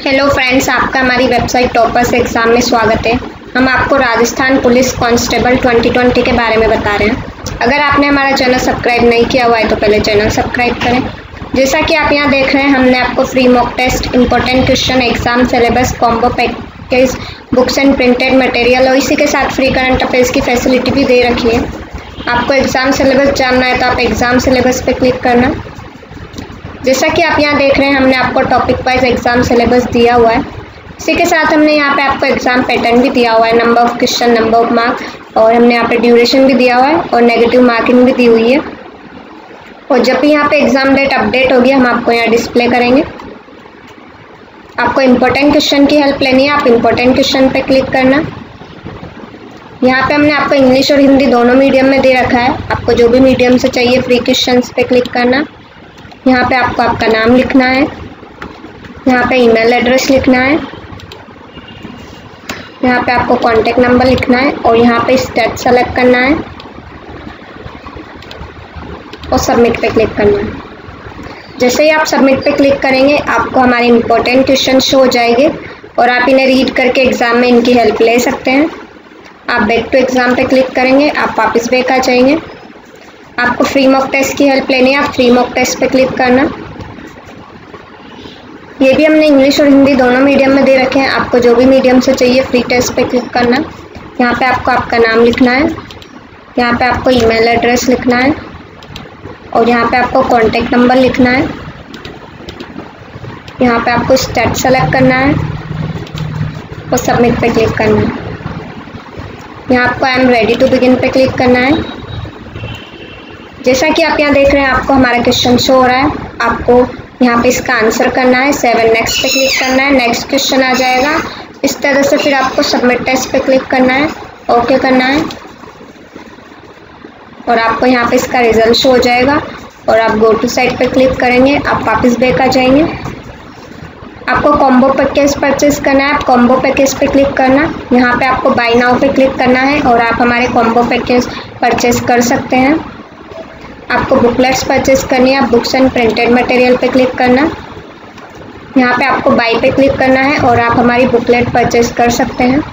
Hello friends, आपका हमारी website toppers exam में स्वागत है। हम आपको राजस्थान पुलिस कांस्टेबल 2020 के बारे में बता रहे हैं। अगर आपने हमारा चैनल सब्सक्राइब नहीं किया हुआ है तो पहले चैनल सब्सक्राइब करें। जैसा कि आप यहाँ देख रहे हैं, हमने आपको free mock test, important question, exam syllabus, combo package, books and printed material और इसी के साथ फ्री करंट अफेयर्स की फैसिलिटी भी दे रखी है। आपको एग्ज़ाम सिलेबस जानना है तो आप एग्ज़ाम सिलेबस पर क्लिक करना। जैसा कि आप यहाँ देख रहे हैं, हमने आपको टॉपिक वाइज एग्जाम सिलेबस दिया हुआ है। इसी के साथ हमने यहाँ पे आपको एग्जाम पैटर्न भी दिया हुआ है, number of question, number of mark, और हमने यहाँ पे ड्यूरेशन भी दिया हुआ है और नेगेटिव मार्किंग भी दी हुई है। और जब भी यहाँ पे एग्जाम डेट अपडेट होगी, हम आपको यहाँ डिस्प्ले करेंगे। आपको इम्पोर्टेंट क्वेश्चन की हेल्प लेनी है, आप इम्पोर्टेंट क्वेश्चन पे क्लिक करना। यहाँ पे हमने आपको इंग्लिश और हिंदी दोनों मीडियम में दे रखा है। आपको जो भी मीडियम से चाहिए फ्री क्वेश्चन पे क्लिक करना। यहाँ पे आपको आपका नाम लिखना है, यहाँ पे ईमेल एड्रेस लिखना है, यहाँ पे आपको कॉन्टेक्ट नंबर लिखना है और यहाँ पे स्टेट सेलेक्ट करना है और सबमिट पे क्लिक करना है। जैसे ही आप सबमिट पे क्लिक करेंगे, आपको हमारे इम्पोर्टेंट क्वेश्चन शो हो जाएंगे और आप इन्हें रीड करके एग्ज़ाम में इनकी हेल्प ले सकते हैं। आप बैक टू एग्ज़ाम पे क्लिक करेंगे, आप वापस बैक आ जाएंगे। आपको फ्री मॉक टेस्ट की हेल्प लेनी है, आप फ्री मॉक टेस्ट पे क्लिक करना। ये भी हमने इंग्लिश और हिंदी दोनों मीडियम में दे रखे हैं। आपको जो भी मीडियम से चाहिए फ्री टेस्ट पे क्लिक करना। यहाँ पे आपको आपका नाम लिखना है, यहाँ पे आपको ईमेल एड्रेस लिखना है और यहाँ पे आपको कॉन्टेक्ट नंबर लिखना है। यहाँ पे आपको स्टेट सेलेक्ट करना है और सबमिट पे क्लिक करना है। यहाँ आपको I am ready to begin पे क्लिक करना है। जैसा कि आप यहाँ देख रहे हैं, आपको हमारा क्वेश्चन शो हो रहा है। आपको यहाँ पे इसका आंसर करना है, 7 नेक्स्ट पे क्लिक करना है, नेक्स्ट क्वेश्चन आ जाएगा। इस तरह से फिर आपको सबमिट टेस्ट पे क्लिक करना है, ओके करना है और आपको यहाँ पे इसका रिजल्ट शो हो जाएगा और आप गो टू साइट पे क्लिक करेंगे, आप वापस बैक आ जाएंगे। आपको कॉम्बो पैकेज परचेज करना है, आप कॉम्बो पैकेज पे क्लिक करना। यहाँ पे आपको बाय नाउ पे क्लिक करना है और आप हमारे कॉम्बो पैकेज परचेज कर सकते हैं। आपको बुकलेट्स परचेज करनी है, आप बुक्स एंड प्रिंटेड मटेरियल पे क्लिक करना। यहाँ पे आपको बाई पे क्लिक करना है और आप हमारी बुकलेट परचेज कर सकते हैं।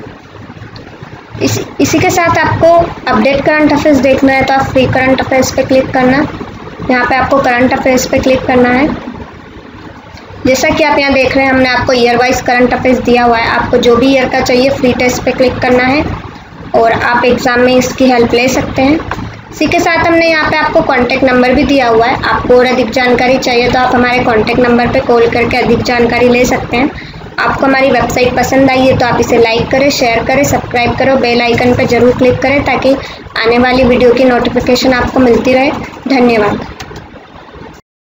इसी के साथ आपको अपडेट करंट अफेयर्स देखना है तो आप फ्री करंट अफेयर्स पे क्लिक करना। यहाँ पे आपको करंट अफेयर्स पे क्लिक करना है। जैसा कि आप यहाँ देख रहे हैं, हमने आपको ईयर वाइज करंट अफेयर्स दिया हुआ है। आपको जो भी ईयर का चाहिए फ्री टेस्ट पे क्लिक करना है और आप एग्ज़ाम में इसकी हेल्प ले सकते हैं। इसी के साथ हमने यहाँ पे आपको कॉन्टैक्ट नंबर भी दिया हुआ है। आपको और अधिक जानकारी चाहिए तो आप हमारे कॉन्टैक्ट नंबर पे कॉल करके अधिक जानकारी ले सकते हैं। आपको हमारी वेबसाइट पसंद आई है तो आप इसे लाइक करें, शेयर करें, सब्सक्राइब करें, बेल आइकन पर जरूर क्लिक करें ताकि आने वाली वीडियो की नोटिफिकेशन आपको मिलती रहे। धन्यवाद।